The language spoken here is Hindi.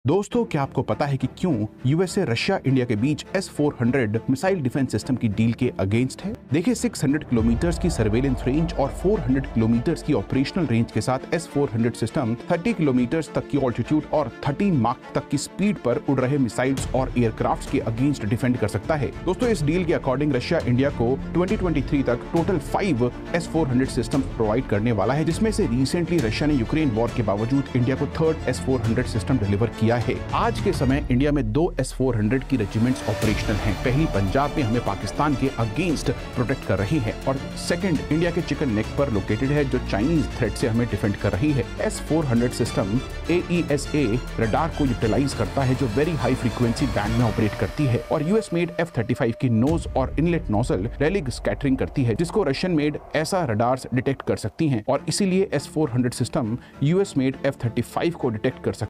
दोस्तों, क्या आपको पता है कि क्यों यूएसए रशिया इंडिया के बीच S-400 मिसाइल डिफेंस सिस्टम की डील के अगेंस्ट है? देखिए, 600 किलोमीटर की सर्वेलेंस रेंज और 400 किलोमीटर की ऑपरेशनल रेंज के साथ S-400 सिस्टम 30 किलोमीटर तक की ऑल्टीट्यूड और 13 माक तक की स्पीड पर उड़ रहे मिसाइल्स और एयरक्राफ्ट के अगेंस्ट डिफेंड कर सकता है। दोस्तों, इस डील के अकॉर्डिंग रशिया इंडिया को 2023 तक टोटल 5 S-400 सिस्टम प्रोवाइड करने वाला है, जिसमें से रिसेंटली रशिया ने यूक्रेन वॉर के बावजूद इंडिया को 3rd S-400 सिस्टम डिलीवर किया है। आज के समय इंडिया में 2 S-400 की रेजिमेंट्स ऑपरेशनल हैं। पहली पंजाब में हमें पाकिस्तान के अगेंस्ट प्रोटेक्ट कर रही है और सेकंड इंडिया के चिकन नेक पर लोकेटेड है, जो चाइनीज थ्रेट से हमें डिफेंड कर रही है। S-400 सिस्टम AESA रडार को यूटिलाइज करता है, जो वेरी हाई फ्रीक्वेंसी बैंड में ऑपरेट करती है और यूएस मेड F-35 की नोज और इनलेट नोजल रेलिग स्कैटरिंग करती है, जिसको रशियन मेड ऐसा रडार्स डिटेक्ट कर सकती हैं और इसीलिए S-400 system US made F-35 को डिटेक्ट कर सकती है।